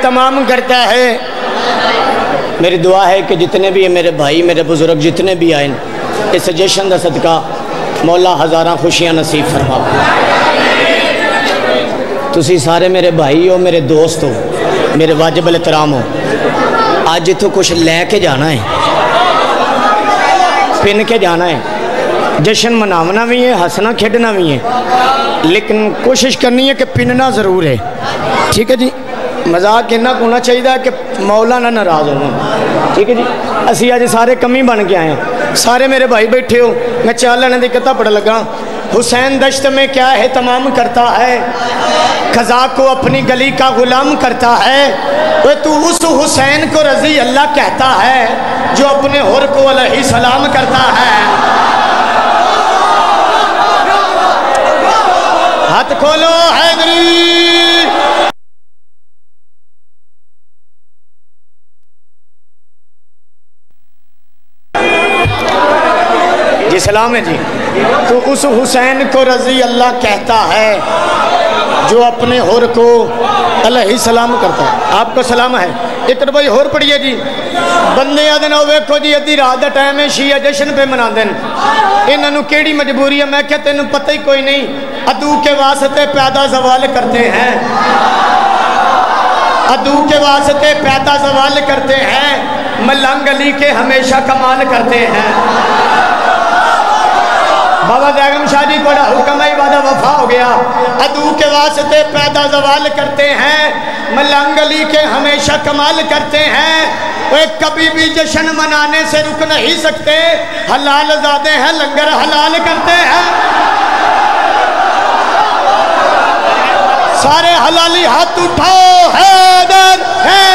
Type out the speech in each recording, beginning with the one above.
तमाम करता है। मेरी दुआ है कि जितने भी मेरे भाई मेरे बुजुर्ग जितने भी आए इस जश्न का सदका मौला हज़ारां खुशियां नसीब फरमावे। तुसी सारे मेरे भाई हो, मेरे दोस्त हो, मेरे वाजिब एहतराम हो। आज इत्थों कुछ लैके जाना है, पिन के जाना है। जश्न मनावना भी है, हंसना खेडना भी है, लेकिन कोशिश करनी है कि पिनना ज़रूर है। ठीक है जी, मजाक इन्ना होना चाहिए कि मौला ना नाराज़ हो। ठीक है जी, असी अज सारे कमी बन के आए हैं। सारे मेरे भाई बैठे हो, मैं चाल लेने की किताब पढ़ लगा। हुसैन दश्त में क्या है तमाम करता है, खजा को अपनी गली का गुलाम करता है। वो तू उस हुसैन को रजी अल्लाह कहता है जो अपने हुर को अलैहि सलाम करता है। हाथ खोलो हैदरी। जी सलाम है जी। तो उस हुसैन को रजी अल्लाह कहता है जो अपने हुर को अलैहि सलाम करता है। आपको सलाम है। एक भाई होर पढ़िए जी। बंदे आदि ना वेखो जी अद्धी रात का टाइम है, शिया जश्न पे मनाते हैं। इन्हों केड़ी मजबूरी है? मैं क्या तेन पता ही कोई नहीं। अदू के वास्ते पैदा सवाल करते हैं, अदू के वास्ते पैदा सवाल करते हैं, मलंग अली के हमेशा कमाल करते हैं। बाबा जैगम शाह जी बड़ा हुक्म है, वादा वफा हो गया। अदू के वास्ते पैदा सवाल करते हैं, मलंग अली के हमेशा कमाल करते हैं। वे कभी भी जश्न मनाने से रुक नहीं सकते। हलाल ज़ादे हैं, लंगर हलाल करते हैं। सारे हलाली हाथ उठाओ। हैदर है।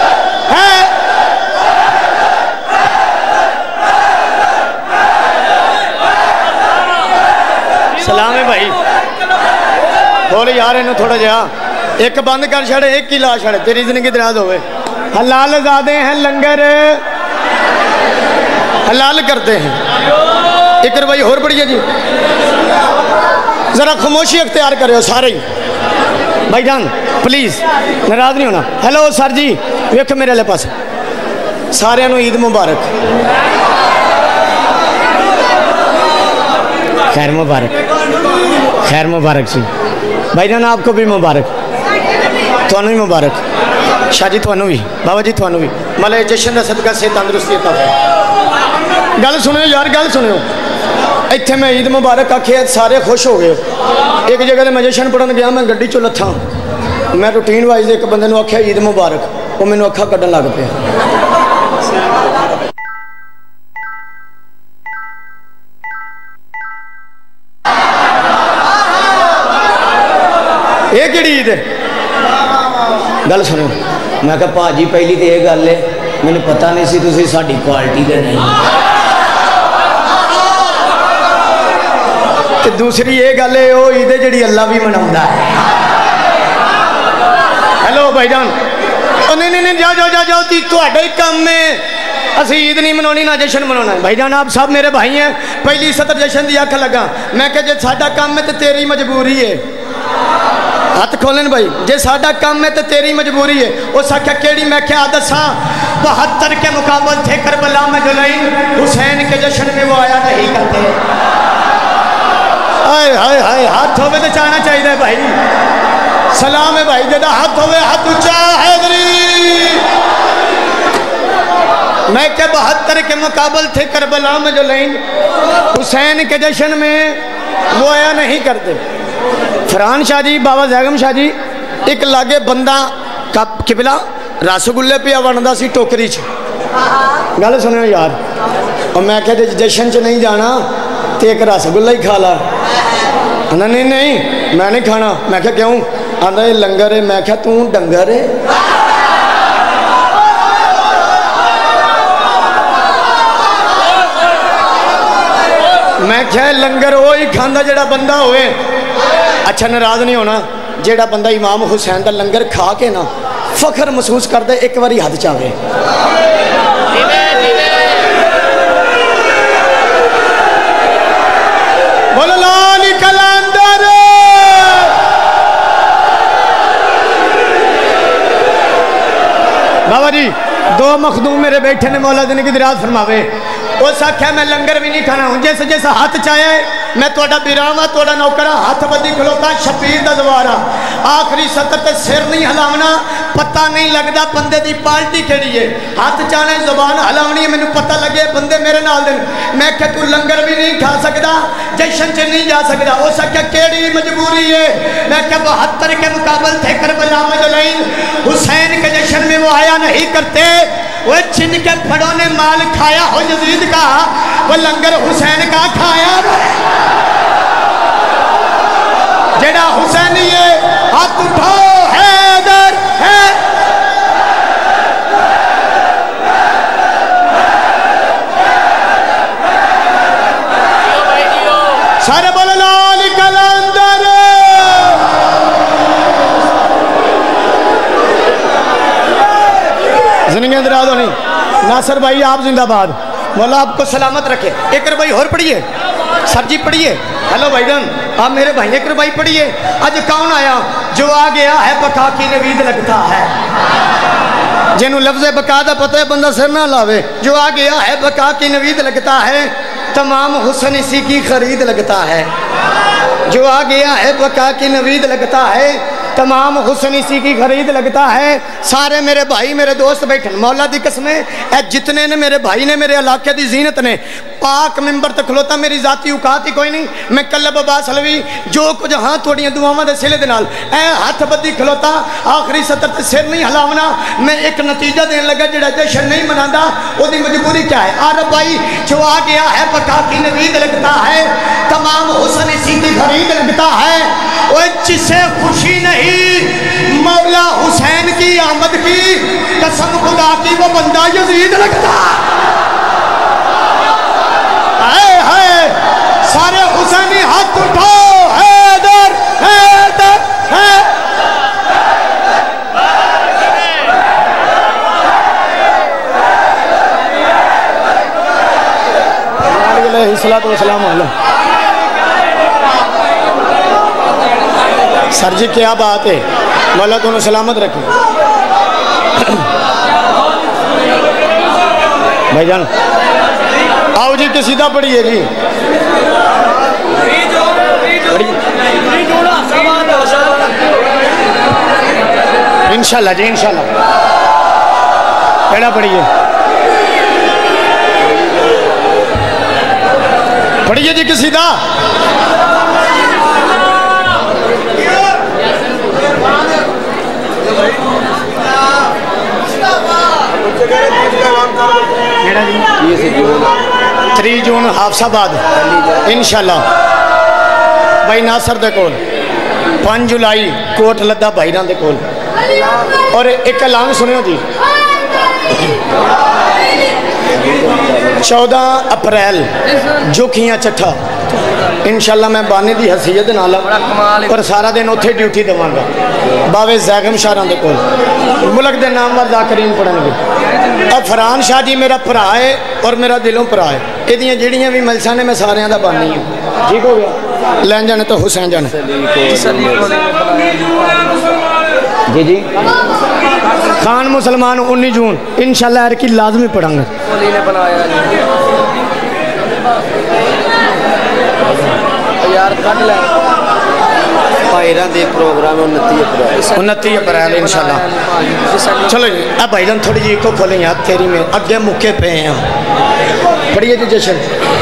सलाम है भाई। बोल यार इन्हें थोड़ा जहा एक बंद कर छड़े, एक ही ला छड़े, तेरी जिंदगी दराज होवे। हलाल ज़ादे हैं, लंगर हलाल करते हैं। एक भाई होर बढ़िया जी, जरा खामोशी अख्तियार करो सारे ही। भाईजान प्लीज़ नाराज नहीं होना। हेलो सर जी, वेख मेरे वाले पास। सारे ईद मुबारक, खैर मुबारक, खैर मुबारक जी। भाईजान आपको भी मुबारक, थानू भी मुबारक। शाह जी थानू भी, बाबा जी थानू भी। मतलब जश्न का सदका से तंदुरुस्ती अता फरमाए। गल सुनियो यार, गल सुनियो। इत्थे मैं ईद मुबारक आखे, सारे खुश हो गए। एक जगह मैं जश्न पढ़न गया, मैं गड्डी चो लथा, मैं रूटीन वाइज एक बंदे ने आख्या ईद मुबारक, वो मैंने अखा कड्डन लग पे। ये केड़ी ईद है? गल सुनो। मैं कहा भाजी पहली तो यह गल है, मैंने पता नहीं सी तुसी साडी क्वालिटी दे नहीं। ते दूसरी ये गल है, वो ईद है जी अल्लाह भी मनाउंदा है। हेलो भाईजान, नहीं नहीं नहीं, जाओ जाओ जाओ जाओ, तुहाडा ही काम है। असी ईद नहीं मनानी ना जश्न मनाना। भाईजान आप सब मेरे भाई हैं, पहली सतर जश्न की अख लगा। मैं क्या जे साडा काम है तो तेरी मजबूरी है। हाथ खोलन भाई, जे साडा काम है तो तेरी मजबूरी है। उस आख्या केड़ी? मैं क्या दसा, 72 के मुकाबल थे करबला में जुलैन, हुसैन के जश्न में वो आया नहीं करते। हाय हाय हाय, हाथ होवे तो चाहना चाहिए भाई। सलाम है भाई, जदा हाथ होवे हाथ ऊंचा हैदरी। मैं क्या 72 के मुकाबल थे करबला में जुलैन, हुसैन के जश्न में वो आया नहीं करते। फरहान शाह जी, बाबा जैगम शाह जी, एक लागे बंदा कप किबला रसगुल्ले पिया बनता सी टोकरी च। गल सुनो यार, और मैं क्या जश्न च नहीं जाना तो एक रसगुल्ला ही खा ला। आंदा नहीं नहीं मैं नहीं खाना। मैं क्या क्यों? आंदा ये लंगर है। मैं क्या तू डंगर है? मैं क्या लंगर वो ही खांदा जेड़ा बंदा होए। अच्छा नाराज नहीं होना, जेड़ा बंदा इमाम हुसैन का लंगर खा के ना फखर महसूस करता एक बारी हद चावे। बोलो लाल कलंदर। بابا جی دو مخدوم میرے بیٹھے نے، مولا زندگی دراز فرماوے. اس آکھیا میں لنگر بھی نہیں کھانا ہوں، جیسے جیسا ہاتھ چاہے میں توڑا بیراما توڑا نوکرا، ہاتھ بدی کھلوتا شبیر دا دوارا. آخری سطر تے سر نہیں ہلاونا، پتہ نہیں لگدا بندے دی پالٹی کیڑی ہے. ہاتھ چاہنے زبان ہلاونی ہے، مینوں پتہ لگے بندے میرے نال دے. میں کہ تو لنگر بھی نہیں کھا سکدا، جشن چ نہیں جا سکدا. اس آکھیا کیڑی مجبوری ہے؟ میں کہ 72 کے مقابل تھے کربلا میں جلائن، حسین کے جشن میں وہ آیا نہیں کرتے. وہ چھن کے پھڑوں نے مال کھایا ہو یزید کا، وہ لنگر حسین کا کھایا. جڑا حسینی ہے ہاتھ اٹھاؤ، حیدر ہے. سارے بولو لال کلندر. زندگی اندراز ہونی. ناصر بھائی آپ زندہ باد، مولا آپ کو سلامت رکھے. ایک ربائی اور پڑھیے، سر جی پڑھیے. ہلو بھائی جان آپ میرے بھائی ایک ربائی پڑھیے. آج کون آیا؟ جو آ گیا ہے بقا کی نوید لگتا ہے. جنہوں لفظ بقا دا پتہ ہے بندہ سر نہ لاوے. جو آ گیا ہے بقا کی نوید لگتا ہے، تمام حسن اسی کی خرید لگتا ہے. جو آ گیا ہے بقا کی نوید لگتا ہے، تمام حسن اسی کی خرید لگتا ہے. سارے میرے بھائی میرے دوست بیٹھن، مولا دی قسمیں اے جتنے نے میرے بھائی نے میرے علاقے دی زینت نے. پاک ممبر تک کھلوتا میری ذاتی اوقات ہی کوئی نہیں. میں کلب عباس حلوی جو کچھ ہاں تھوڑیاں دعاواں دے سلے دے نال اے ہاتھ بدی کھلوتا، آخری سطر تے سر نہیں ہلاونا. میں ایک نتیجہ دین لگا جڑا جشن نہیں مناندا او دی مجبوری کیا ہے؟ عرب بھائی جو آ گیا ہے بقا کی نوید لگتا ہے، تمام حسن اسی کی خرید لگتا ہے. وہ جسے خوشی نہیں مولا حسین کی آمد کی، قسم خدا کی وہ بندہ یزید لگتا. ہائے ہائے سارے حسینی ہاتھ اٹھاؤ، حیدر حیدر ہے. علیہ الصلوۃ والسلام علیہ. سر جی کیا بات ہے، مولا تو انہوں سلامت رکھیں. بھائی جان آؤ جی قصیدہ پڑھیے جی. انشاءاللہ جی انشاءاللہ کیڑا پڑھیے پڑھیے جی قصیدہ. تری جون حافظ آباد انشاءاللہ. بھائی ناصر دے کول 5 جولائی کوٹ لدہ بھائیران دے کول. اور ایک اعلان سنیو جی، 14 اپریل جوکھیاں چٹھا انشاءاللہ میں بانی دی حیثیت نالا اور سارا دن اتھے ڈیوٹی دواں گا. باوے زیغم شاہران دے کول ملک دے نام ور ذاکرین پڑھن گے. فرحان شاہ جی میرا بھرا ہے اور میرا دلوں بھرا ہے. یہ جڑیاں بھی ملساں نے میں سارے دا بانی ہوں. ٹھیک ہو گیا؟ لین جانے تو حسین جانے. جی جی خان مسلمان 19 جون انشاءاللہ ہر کی لازمی پڑھیں گے. دے پروگرام 29 اپریل انشاءاللہ. چلو جی اب بھائی جان تھوڑی جی کو کھولیں یاد تیری میں اگے مکے پہ ہیں. پڑھیے جی جشن.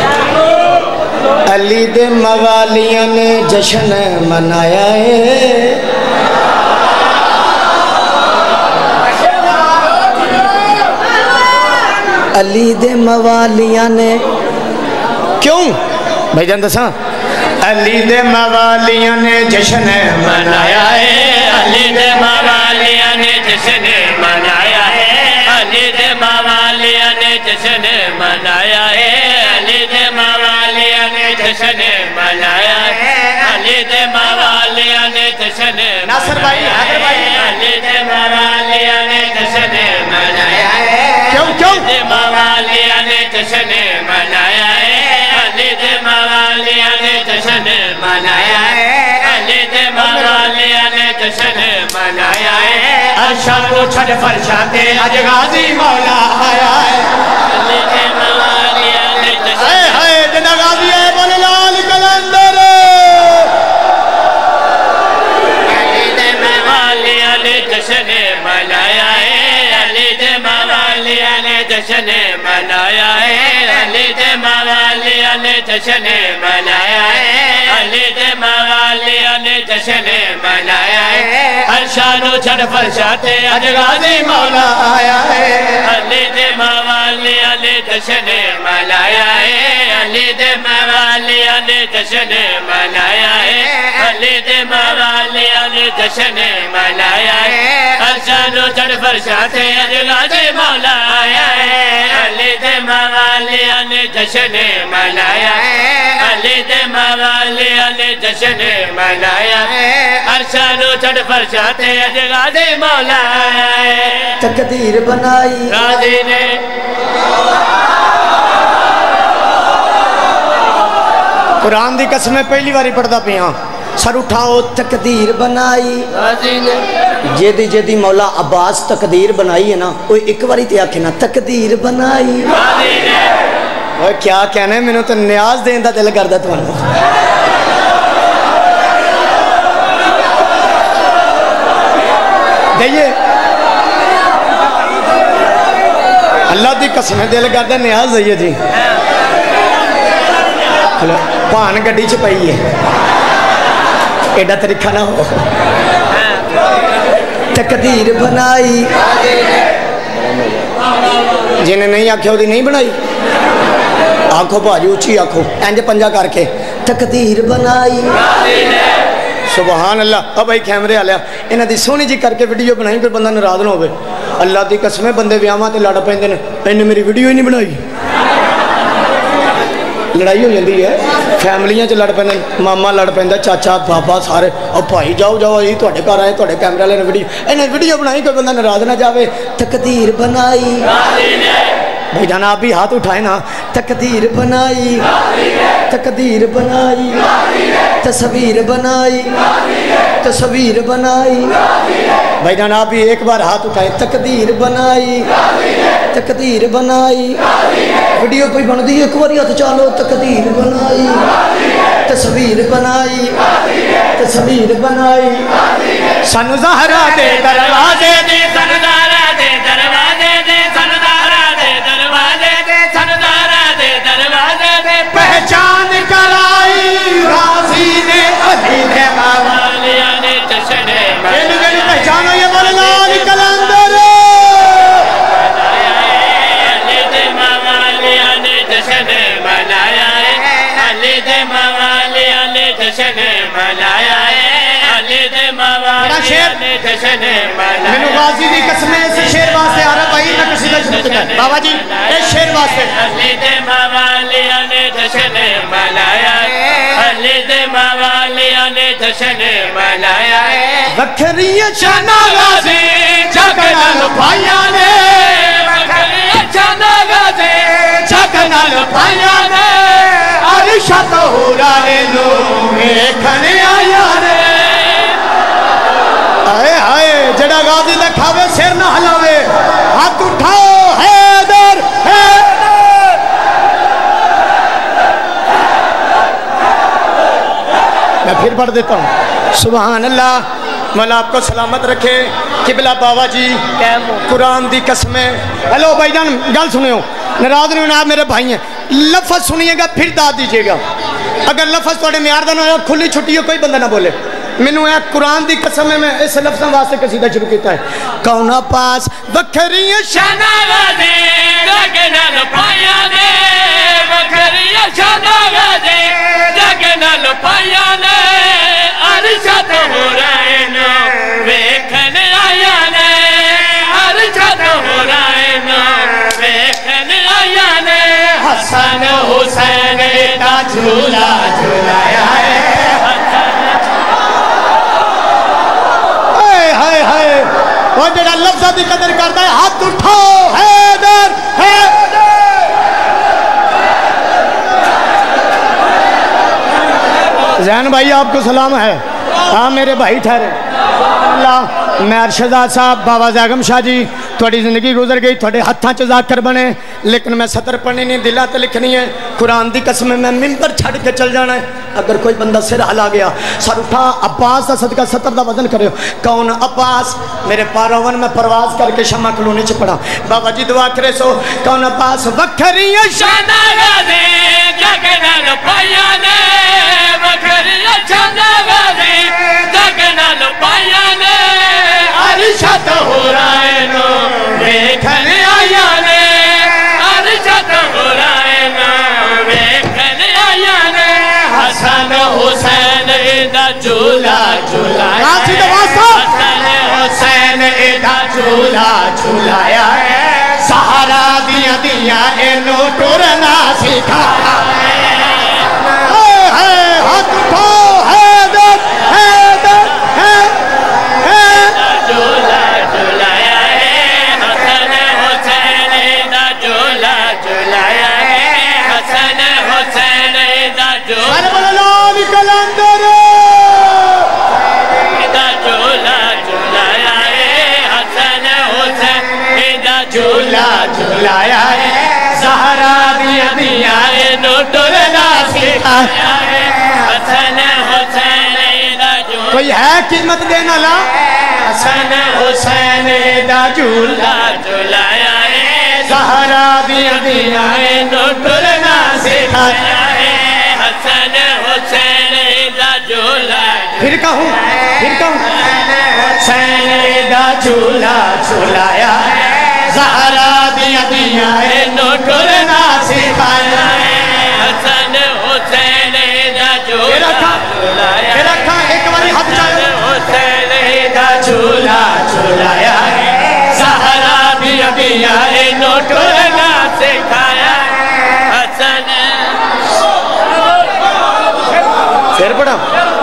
علی دے موالیاں نے جشن منایا ہے، علی دے موالیاں نے. کیوں بھائی جان دساں؟ علی دے موالیاں نے جشن منایا ہے، علی دے موالیاں نے جشن منایا ہے، علی دے موالیاں نے جشن منایا ہے، علی دے موالیاں نے جشن منایا ہے، علی دے موالیاں نے جشن ناصر بھائی حیدر بھائی علی دے موالیاں نے جشن منایا ہے. کیوں کیوں؟ علی دے موالیاں نے جشن منایا ہے، علی دے موالیاں نے جشن منایا ہے، علی دے موالیاں نے جشن منایا ہے عرشاں کو چھڑ فرشاتے اج غازی مولا آیا ہے علی دے موالیاں نے جشن اے ہائے جنا غازی ہے بولے لال کلندر علی دے موالیاں نے جشن منایا ہے علی دے موالیاں نے جشن منایا ہے علی دے موالیاں نے جشن منایا ہے علی دے موالیاں نے جشن منایا ہے عرشاں کو چھڑ فرشاتے اج غازی مولا آیا ہے علی دے موالیاں نے جشن منایا ہے علی دے موالیاں نے جشن منایا ہے علی دے موالیاں نے جشن منایا ہے عرشاں کو چھڑ فرشاتے اج غازی مولا آیا ہے علی دے موالیاں نے جشن منایا ہے علی دے موالیاں نے جشن منایا ہے عرشاں کو چھڑ فرشاتے اج غازی مولا آیا ہے تقدیر بنائی غازی نے قرآن دی قسمیں پہلی باری پڑھدا پیاں سر اٹھاؤ تقدیر بنائی غازی نے جیدی جیدی مولا عباس تقدیر بنائی ہے نا وہ ایک باری تے آکھے نا تقدیر بنائی غازی نے وہ کیا کہنا ہے میں نے تو نیاز دین دا دل کردا تمہوں دئیے اللہ دی قسمیں دل کردا نیاز دئیے جی پان گڈی چ پئی ہے ایڈا طریقہ نہ ہو تقدیر بنائی جنہیں نہیں آکھے ہو دی نہیں بنائی آنکھوں بھاجی اچھی آنکھوں اینج پنجا کر کے تقدیر بنائی سبحان اللہ اب بھائی کیمرے آ لیا انہاں دی سونی جی کر کے ویڈیو بنائی پھر بندہ ناراض نہ ہوئے اللہ دی قسمیں بندے بیاواں تے لڑ پیندے نے انہیں میری ویڈیو ہی نہیں بنائی لڑائی ہو جاتی ہے فیملیاں چ لڑ پیندے ماما لڑ پیندا چاچا بابا سارے اور بھائی جاؤ جاؤ یہ تواڈے گھر آئے تواڈے کیمرے والے نے انہیں ویڈیو بنائی کوئی بندہ ناراض نہ جاوے تقدیر بنائی بھائی جانا آپ بھی ہاتھ اٹھائے نا تقدیر بنائی تقدیر بنائی تصویر بنائی تصویر بنائی بھائی جانا آپ بھی ایک بار ہاتھ اٹھائے تقدیر بنائی تقدیر بنائی ویڈیو کوئی بن دی ایک بار ہاتھ چالو تقدیر بنائی تصویر بنائی تصویر بنائی سانو زہرا دے دروازے دے سردارا دے دروازے دے سردارا دے دروازے دے سردارا دے دروازے دے پہچان کرائی غازی نے علی دے موالیاں نے جشن منایا پہچانو یہ بولے لال کلندر علی دے موالیاں نے جشن منایا ہے علی دے موالیاں نے جشن منایا ہے علی دے موالیاں نے جشن منایا میں نے غازی دی قسمیں اس شیر واسطے آ رہا بھائی نہ کسی کا شروع کرتا ہے بابا جی اس شیر واسطے علی دے موالیاں نے جشن منایا ہے علی دے موالیاں نے جشن منایا ہے وکھری شانہ غازی جگنال بھائیاں نے وکھری شانہ غازی جگنال بھائیاں نے عرشہ تو ہورائے لو ویکھنے آیا نے آئے آئے جڑا غازی لکھاوے سر نہ ہلاوے ہاتھ اٹھاؤ حیدر حیدر میں پھر پڑھ دیتا ہوں سبحان اللہ مولا آپ کو سلامت رکھے قبلہ بابا جی قرآن دی قسمیں ہلو بھائی جان گل سنیو ناراض نہیں ہونا آپ میرے بھائی ہیں لفظ سنیے گا پھر داد دیجیے گا اگر لفظ توڑے معیار دا نہ ہو کھلی چھٹی ہو کوئی بندہ نہ بولے مینوں اے قرآن دی قسم میں اس لفظاں واسطے قصیدہ شروع کیتا ہے کونا پاس وکھری شانہ غازی جگنال بھائیاں نے وکھری شانہ غازی جگنال بھائیاں نے عرشہ تو ہورائے نو ویکھن آیا نے عرشہ تو ہورائے نو ویکھن آیا نے حسن حسین دا جھولا جھولایا ہے وہ جڑا لفظہ دی قدر کرتا ہے ہاتھ اٹھاؤ حیدر حیدر زین بھائی آپ کو سلام ہے ہاں میرے بھائی ٹھہرے میں ارشداد صاحب بابا زیغم شاہ جی تھوڑی زندگی گزر گئی تھوڑے ہتھاں چ ذاکر بنے لیکن میں سطر پڑھنی نہیں دلہ تے لکھنی ہے قرآن دی قسم میں ممبر چھڑ کے چل جانا ہے اگر کوئی بندہ سر ہلا گیا سر اٹھا عباس دا صدقہ 70 دا وزن کرے کون عباس میرے پاروان میں پرواز کر کے شمع کلونی چ پڑھا بابا جی دعا کرے سو کون عباس وکھری شانا غازی جگنا لپایا نے وکھری شانا غازی جگنا لپایا نے عرشت ہو رائے نو ویکھن آیا نے عرشت ہو رائے نو ویکھن آیا نے حسن حسین دا جھولا جھولایا حسن حسین دا جھولا جھولایا سہارا دیا دیا اینو ٹرنا سکھایا ہاتھ اٹھو حیدر حیدر جھولا جھولایا حسن حسین دا جھولا جھولایا حسن حسین دا جھولا کلندر دا جھولا جھولایا حسن حسین دا جھولا جھولایا سہارا دیا دیا اینو ٹرنا سکھایا حسن حسین دا جھولا کوئی ہے قیمت دینا لا حسن حسین دا جھولا جھولایا سہارا دیا دیا اینو ٹرنا سکھایا حسن حسین دا جھولا پھر کہوں حسین دا جھولا جھولایا سہارا دیا دیا اینو ٹرنا سکھایا حسن حسین دا جھولا جھولایا پھر رکھا ایک باری ہاتھ چاہے حسین دا جھولا جھولایا سہارا دیا دیا اینو ٹرنا سکھایا حسن پھر پڑھا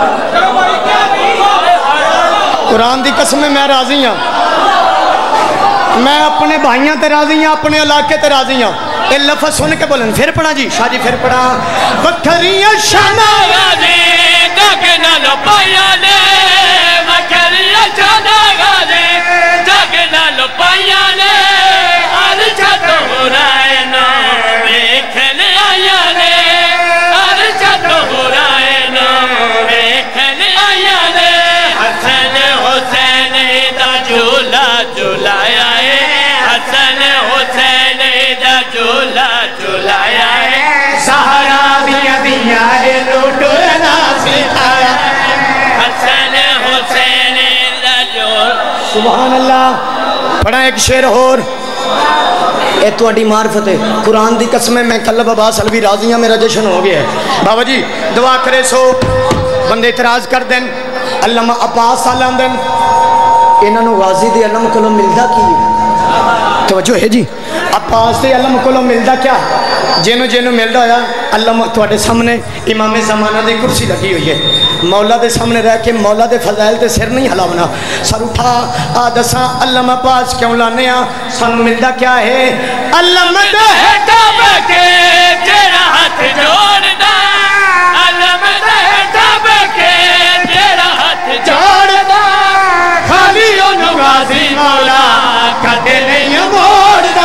قرآن دی قسم میں راضی ہوں میں اپنے بھائیاں تے راضی ہوں اپنے علاقے تے راضی ہوں یہ لفظ سن کے بولن پھر پڑھا جی شاہ جی پھر پڑھا وکھریاں شانا غازی جگنا لپایا نے وکھریاں شانا غازی جگنا لپایا نے عرشت ہو رائے نو ویکھن آیا نے عرشت ہو رائے نو ویکھن آیا نے حسن حسین دا جھولا جھولایا حسن حسین دا جھولا جھولایا سہارا دیا دیا اینو ٹرنا سکھایا حسن حسین دا جھولا سبحان اللہ پڑھا ایک شعر اور اے تو اڈی معرفت ہے قرآن دی قسم میں کلب عباس علوی راضی ہوں میرا جشن ہو گیا ہے بابا جی دعا کرے سو بندے اعتراض کر دیں علامہ عباس سالان دیں انہوں نے غازی دے علم کو ملدا کی توجہ ہے جی عباس دے علم کو ملدا کیا جنوں ملدا ہویا علم تواڈے سامنے امام زمانہ دی کرسی لگی ہوئی ہے مولا دے سامنے رہ کے مولا دے فضائل تے سر نہیں ہلاونا سر اٹھا آ دساں علم عباس کیوں لانے آ سانوں ملدا کیا ہے علم دے ہٹا کے تیرا ہاتھ جوڑدا علم دے ہٹا کے تیرا ہاتھ جوڑدا خالی اونوں غازی مولا کدے نہیں موڑدا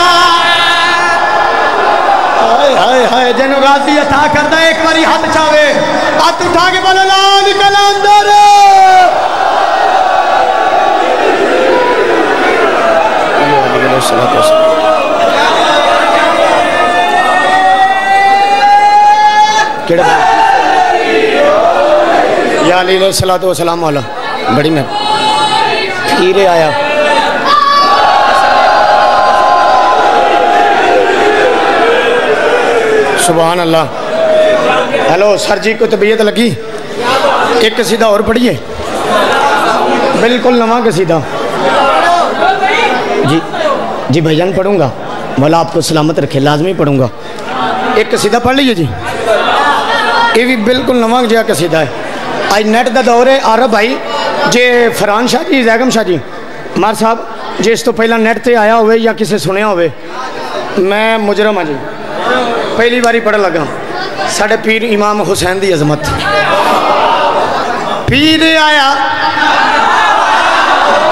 ہائے ہائے جنوں غازی عطا کردا ایک باری ہاتھ چاوے ہاتھ اٹھا کے بولے لال کلندر یا علی علیہ السلام والا بڑی میں پھیرے آیا سبحان اللہ ہیلو سر جی کو طبیعت لگی ایک قصیدہ اور پڑھیے بالکل نواں قصیدہ جی بھائی جان پڑھوں گا مولا آپ کو سلامت رکھے لازمی پڑھوں گا ایک قصیدہ پڑھ لیجئے جی یہ بھی بالکل نواں جہا قصیدہ ہے آج نیٹ دا دور ہے عرب بھائی جے فرحان شاہ جی زیغم شاہ جی مار صاحب جے اس تو پہلا نیٹ تے آیا ہوئے یا کسے سنیا ہوئے میں مجرم ہاں جی پہلی باری پڑھ لگا ساڑھے پیر امام حسین دی عظمت پیر آیا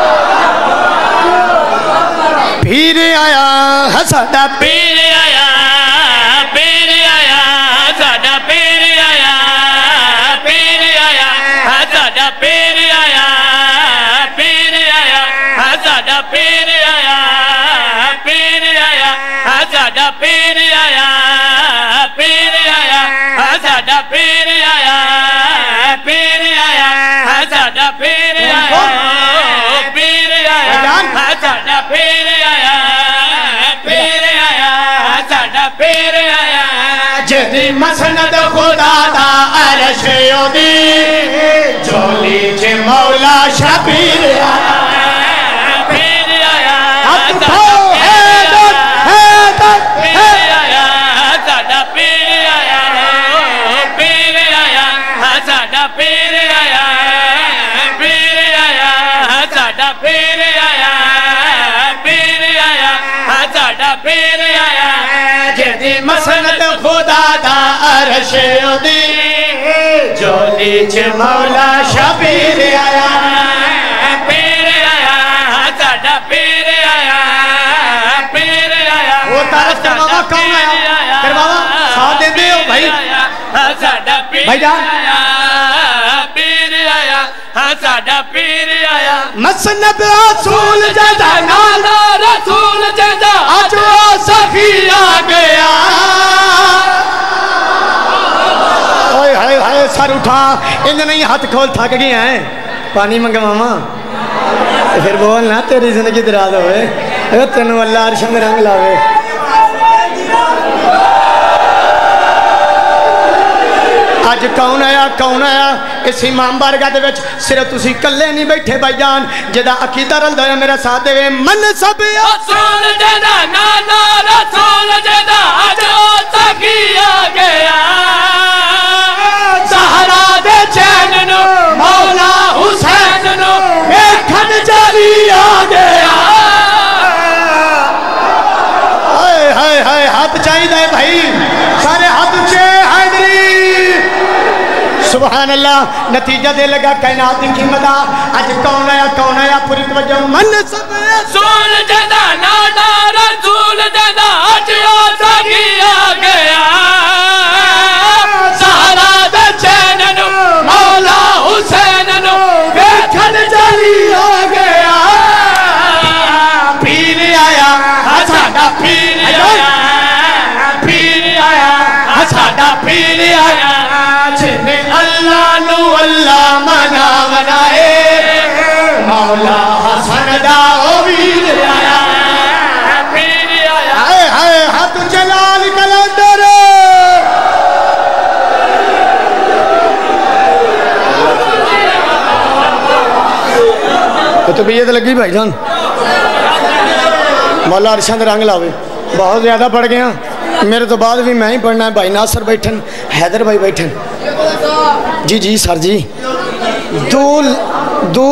پیر آیا ساڈا پیر آیا پیر آیا ساڈا پیر آیا پیر آیا ساڈا پیر آیا پیر آیا ساڈا پیر آیا پیر آیا ساڈا پیر آیا پیر آیا ساڈا پیر آیا پیر آیا ساڈا پیر آیا پیر آیا ساڈا پیر آیا پیر آیا ساڈا پیر آیا جدی مسند خدا دا عرش دی جولی چ مولا شبیر آیا پیر آیا ساڈا پیر آیا پیر آیا ساڈا پیر آیا پیر آیا ساڈا پیر آیا پیر آیا ساڈا پیر آیا جدی مسند خدا دا عرش دی جولی چ مولا شبیر آیا پیر آیا ساڈا پیر آیا پیر آیا وہ تعارف کرواوا کون آیا کرواوا ساتھ دے دے ہو بھائی ساڈا پیر بھائی جان آیا پیر آیا ساڈا پیر آیا مسند رسول جدا نالا رسول جدا اج وہ سخی آ گیا اوئے ہائے ہائے سر اٹھا انج نہیں ہاتھ کھول تھک گئے ہیں پانی منگواما پھر بول نا تیری زندگی دراز ہوئے تینوں اللہ عرش میں رنگ لاوے اج کون آیا اس امام بارگاہ دے وچ صرف تسی کلے نہیں بیٹھے بھائی جان جدا عقیدہ رل دے میرا ساتھ دے من سب رسول جدا نانا رسول جدا اج وہ سخی آ گیا سہرا دے چین نو مولا حسین نو ویکھن جاری آ گیا ہائے ہائے ہائے ہاتھ چاہیے بھائی سارے ہاتھ اچھے حیدری سبحان اللہ نتیجہ دے لگا کائنات کی قیمت اج کون آیا پوری توجہ من سب رسول جدا نانا رسول جدا اج وہ سخی آ گیا سہرا دے چین نو مولا حسین نو ویکھن جاری آ گیا پیر آیا ساڈا پیر آیا پیر آیا ساڈا پیر آیا جن اللہ نو اللہ منا بنائے مولا حسن دا او ویر آیا پیر آیا ہائے ہائے ہاتھ جلال کلندر طبیعت لگی بھائی جان مولا عرشاں دے رنگ لاوے بہت زیادہ پڑھ گیا میرے تو بعد بھی میں ہی پڑھنا ہے بھائی ناصر بیٹھن حیدر بھائی بیٹھن جی سر جی دو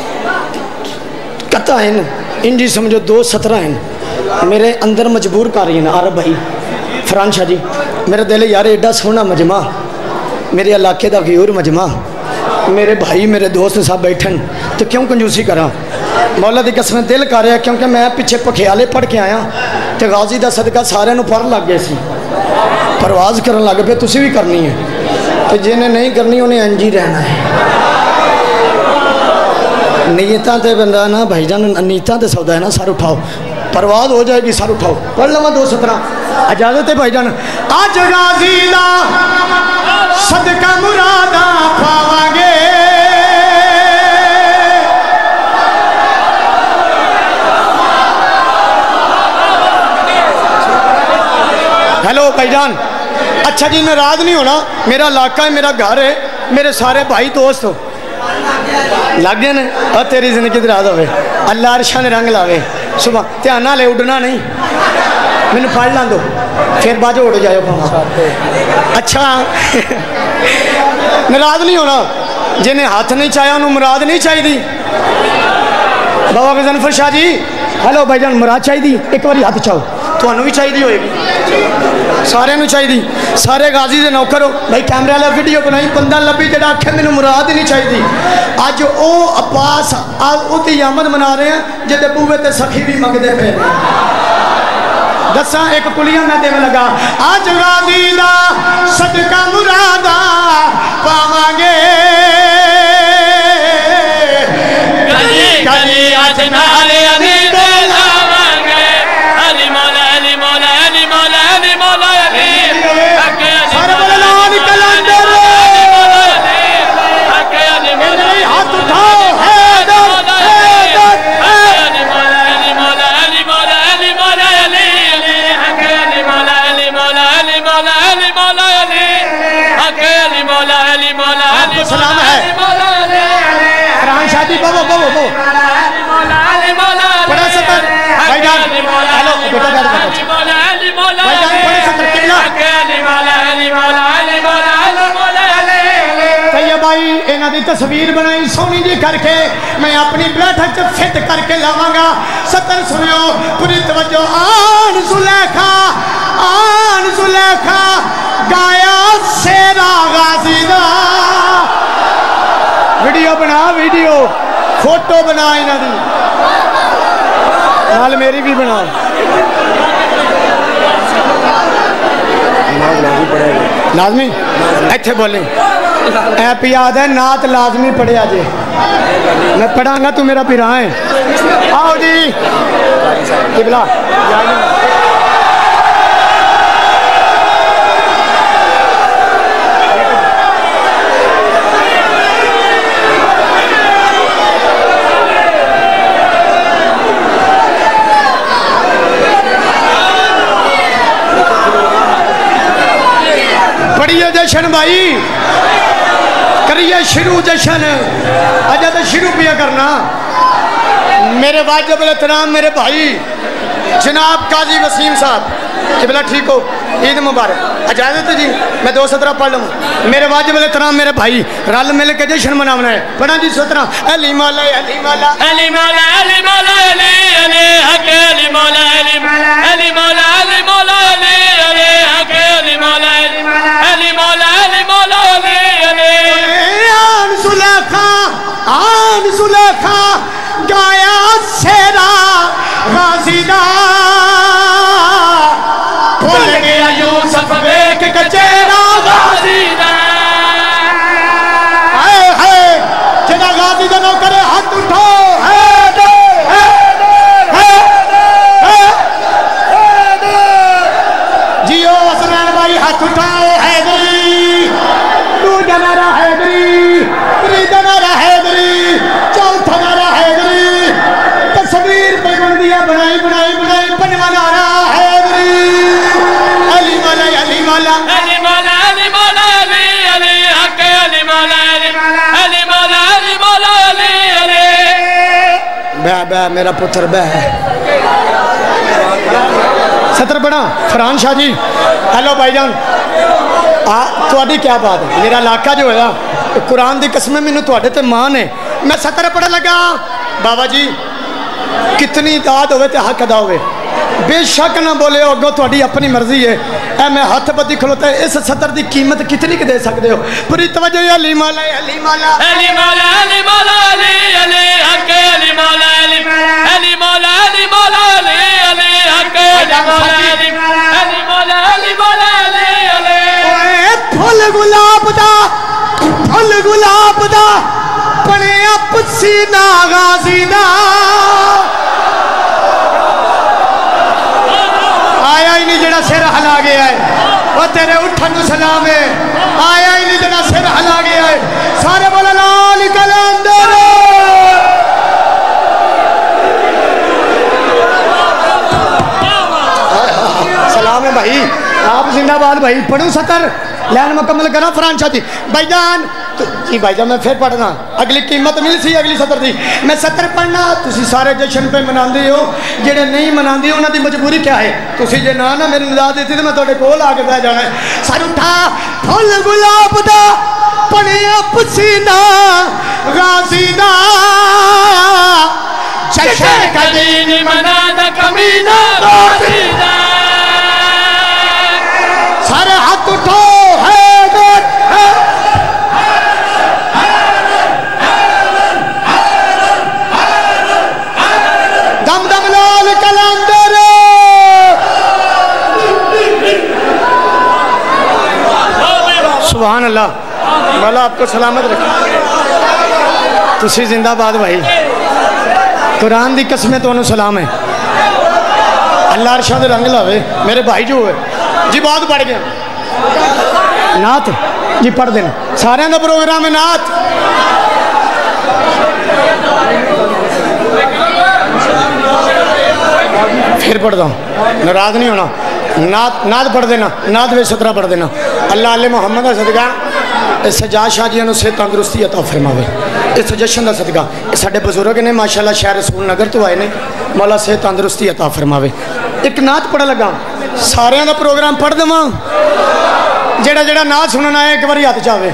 قطع ہیں انجی سمجھو 2 17 ہیں میرے اندر مجبور کر رہی ہیں عرب بھائی فران شاہ جی میرے دل یار ایڈا سونا مجمع میرے علاقے دا غیور مجمع میرے بھائی میرے دوست صاحب بیٹھن تو کیوں کنجوسی کرا مولا دی قسم دل کر رہا کیونکہ میں پیچھے پکھیالے پڑھ کے آیا تو غازی دا صدقہ سارے نو پر لگ گئے سی پرواز کرن لگ پہ تسی بھی کرنی ہے تو جنہیں نہیں کرنی انہیں انجی رہنا ہے نیتاں تے بندہ نا بھائی جان نیتاں تے سودا ہے نا سر اٹھاؤ پرواز ہو جائے گی سر اٹھاؤ پڑھ لما 2 17 اجازت ہے بھائی جان آج غازی دا صدقہ مرادہ پاواں گے ہیلو بھائی جان اچھا جی ناراض نہیں ہونا میرا علاقہ ہے میرا گھر ہے میرے سارے بھائی دوست ہو لگ گئے نا اور تیری زندگی دراز ہوئے اللہ عرشاں دے رنگ لاوے صبح دھیان لے اڈنا نہیں مینوں پڑھ لان دو پھر بعد اڑ جائے اچھا ناراض نہیں ہونا جنہیں ہاتھ نہیں چاہیا انہوں مراد نہیں چاہیے بابا غضنفر شاہ جی हेलो भाईजान मुराद चाहिए एक बार हाथ चाओ थानू भी चाहिए होएगी सारे चाहिए सारे गाजी के नौकर हो भाई कैमरे वाला वीडियो बनाई बंदा लभी जो आखे मैंने मुराद ही नहीं चाहिए अज वो अब्बास उसकी आमद मना रहे हैं जिहदे बूहे ते सखी भी मंगते पे दसा एक कुलियां मैं देव लगा अज गाजी दा सदका मुरादा पावांगे गली गली अज नाले अली दे लावांगे अली मौला अली मौला अली मौला अली मौला अली हके अली सारे बोले ला कलंदर हके अली मौला हाथ उठाओ हैदर हैदर अली मौला अली मौला अली मौला अली मौला अली हके अली मौला अली मौला अली मौला अली मौला अली हके अली मौला अली मौला अली सलाम है फरहान शादी बाबो बाबो बाबो बड़ा सतर भाईजान हेलो बेटा बैठ भाईजान बड़े सतर कितना तैयब भाई इन्हां दी तस्वीर बनाई सोहनी जी करके मैं अपनी बैठक च फिट करके लावांगा सतर सुनियो पूरी तवज्जो आन जुलेखा गाया शेरा गाजी दा वीडियो बना वीडियो फोटो बना इन्हां दी नाल मेरी भी बना लाजमी इत्थे बोले ऐप याद है नात लाजमी पढ़िया जे मैं पढ़ांगा तू मेरा पिरा है आओ जी किबला पढ़िए जशन भाई करिए शुरू जशन अजा तो शुरू पिया करना मेरे वाजिब एहतराम मेरे भाई जनाब काजी वसीम साहब किबला ठीक हो ईद मुबारक इजाजत जी मैं 2 सतरा पढ़ लूँ मेरे वाजिब एहतराम मेरे भाई रल मिल के जशन मनाना है पढ़ा जी 17 अली मौला अली मौला अली मौला अली मौला अली अली हके अली मौला अली अली मौला अली मौला अली अली हके अली मौला अली मौला अली मौला अली अली आन सुलेखा गाया शेरा गाजी दा भूल गया यूसुफ वेख के चेहरा गाजी दा हाय हाय जेड़ा गाजी दा नौकर हाथ उठाओ जियो हसनैन भाई हाथ उठाओ हैदरी तू जनारा हैदरी नारा हैदरी चौथा नारा हैदरी तस्वीर पैगंबरिया बनाई बनाई बनाई बनवा नारा हैदरी अली मौला अली मौला अली मौला अली मौला अली अली हके अली मौला अली मौला अली मौला अली अली बह बह मेरा पुत्र बह सतर बड़ा फरहान शाह जी हेलो भाईजान थोड़ी क्या बात है मेरा इलाका जो है कुरान की कसम मैनू थोड़े ते मान है मैं सतर पढ़ लगा बाबा जी कितनी दाद होवे ते हक अदा होवे बेशक ना बोले अगों थोड़ी अपनी मर्जी है ऐ मैं हथ बदी खलोता इस सतर की कीमत कितनी दे सकते हो पूरी तवज्जो अली मौला अली मौला अली मौला अली मौला अली अली हके अली मौला अली मौला अली मौला अली अली हके अली मौला अली मौला अली मौला अली अली फुल गुलाब दा बने पसीना गाजी दा आया ही नहीं जड़ा सिर हिला गया है वो तेरे उठन नूं सलाम है आया ही नहीं जड़ा सिर हिला गया है सारे बोले लाल कलंदर सलाम है भाई आप जिंदाबाद भाई पढ़ू सतर लैन मुकम्मल करा फरहान शाह जी भाईजान जी भाईजान मैं फिर पढ़ना अगली कीमत मिली सी अगली सतर की मैं सतर पढ़ना तुसी सारे जश्न पे मनाते हो जेडे नहीं मनाते उन्होंने मजबूरी क्या है तुसी जे ना ना मेरी निजात दी तो मैं तुहाडे कोल आके बह जाना है सर उठा फुल गुलाब दा पनिया पसीना गाजी दा जश्न कभी नहीं मनाता कमीना सारे हाथ उठो हैदर दम दम लाल कलंदर सुभान अल्लाह मौला आपको सलामत रखे तुसी जिंदाबाद भाई कुरान दी कसमें तो सलाम है अल्लाह अरशां दे रंग लावे मेरे भाई जो है जी बहुत पढ़ गया नात जी पढ़ देना सारे का प्रोग्राम है नात फिर पढ़ता हूँ नाराज नहीं होना नात पढ़ देना नात वे 17 पढ़ देना अल्लाह अल्लाह मुहम्मद का सदका इस सजाद शाह जी से तंदुरुस्ती अता फरमावे इस जश्न का सदका साढ़े बजुर्ग ने माशाअल्लाह शहर रसूल नगर तो आए ने मौला से तंदुरुस्ती अता फरमावे एक नात पढ़ लगा सारे का प्रोग्राम पढ़ देव जेड़ा जेड़ा नात सुनना है एक बार हथ चावे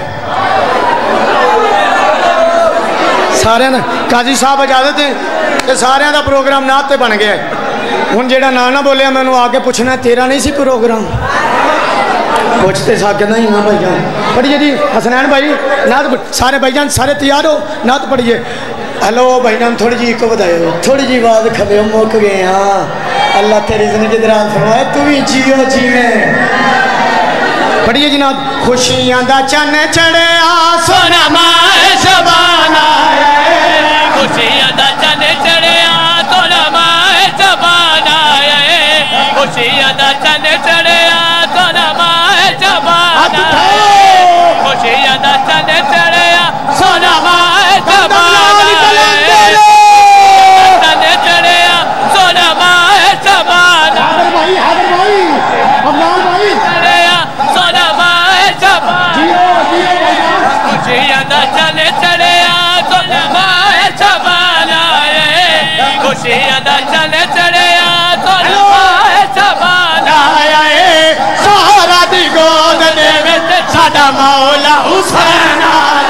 सारे काजी साहब इजाजत है तो सारे का प्रोग्राम नात से बन गया हूँ जेड़ा ना बोलिया मैंने आके पूछना तेरा नहीं सी प्रोग्राम पूछते सा कहना ही ना भाई जान पढ़िए जी हसनैन भाई नात सारे भाई जान सारे तैयार हो नात पढ़िए हेलो भाई जान थोड़ी जी को बताओ थोड़ी जी बात खबे मुक गए हाँ अल्लाह तेरी जिंदगी दराज फरमाए तू भी जियो जी में पढ़िए जी नात खुशियां दा चन्न चढ़िया सोना माए शबाना खुशियां दा चन्न चढ़िया सोना माए शबाना खुशियां दा चन्न चढ़िया सोना माए शबाना खुशियां दा चन्न चढ़िया सोना माए शबाना चन्न चढ़िया सोना माए शबाना भाई हादर भाई अफजाल भाई चढ़िया सोना माए शबाना खुशियां दा चन्न चढ़िया सोना माए शबाना खुशियां दा चन्न चढ़िया सोना माए शबाना सहारा दी गोद दे विच साडा मौला हुसैन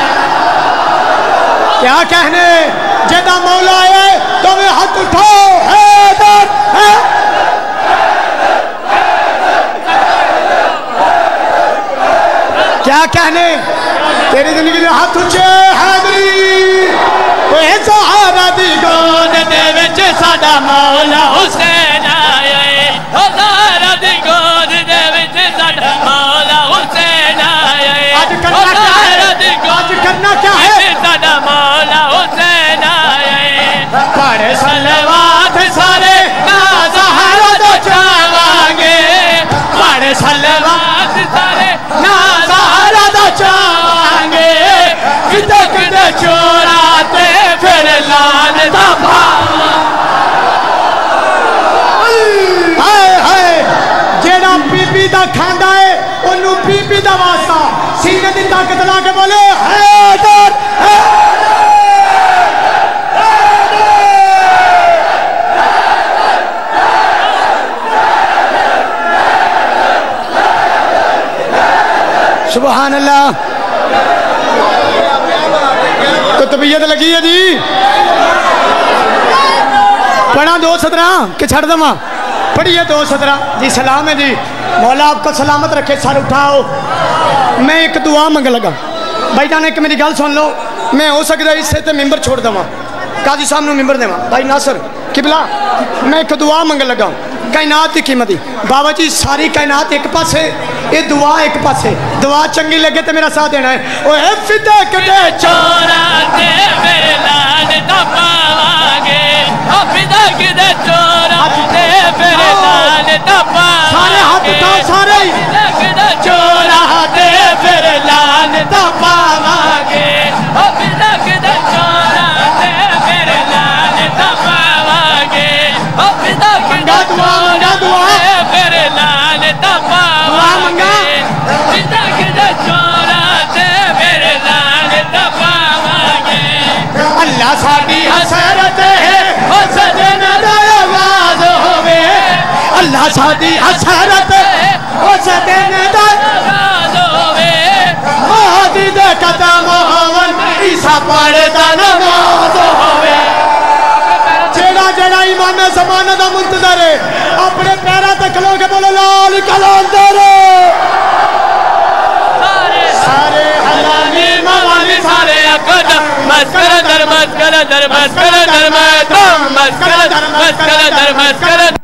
क्या कहने जेदा मौला है तुम्हें हाथ उठाओ हैदर क्या कहने तेरी जिंदगी दे हाथ ऊंचे हैदरी ओए सहारा दी गोद दे विच साडा मौला हुसैन आए सहारा दी गोद दे विच साडा मौला हुसैन आए आज करना क्या है आज करना क्या है साडा मौला हुसैन आए पढ़ सलवात सारे नाज़हरा तो चावांगे पढ़ सलवात सारे नाज़हरा तो चावांगे किते किते चोराते फिर लान दा हाय हाय जेड़ा बीबी दा खांदा है ओनू बीबी दा वास्ता सीने दी ताकत ला के बोले हैदर सुभान अल्लाह तो तबीयत लगी है जी पढ़ा 2:17 कि छड़ दवा पढ़िए 2:17 जी सलाम है जी मौला आपको सलामत रखे सर उठाओ मैं एक दुआ मंग लगा भाई जान एक मेरी गल सुन लो मैं हो सकता इससे तो मेंबर छोड़ देव काजी साहब ने मेंबर देव भाई नासर किबला मैं एक दुआ मंग लगा कायनात की कीमत बाबा जी सारी कायनात एक पासे ये दुआ एक पासे दुआ चंगी लगे तो मेरा साथ देना है ओए फिदा कदे चोरा ते मेरे लाल दा पावांगे ओ फिदा कदे चोरा ते मेरे लाल दा पावांगे सारे हाथ उठाओ सारे फिदा कदे चोरा ते मेरे लाल दा पावांगे ओ फिदा कदे चोरा ते मेरे लाल दा पावांगे ओ फिदा कदे चोरा ते मेरे लाल दा पावांगे फिदा कदे चोरा ते मेरे लाल दा पावांगे अल्लाह साडी हसरत है ओ सजना दा आवाज होवे अल्लाह साडी हसरत है ओ सजना दा आवाज होवे मोदी दे कदम होवन ईसा पढ़दा नमाज होवे میں زمانہ دا منتظر ہے اپنے پیرا تے کھلو کے بولے لال کلندر سارے حلالی موالی سارے اکدا مسکر در مسکر در مسکر در مسکر در مسکر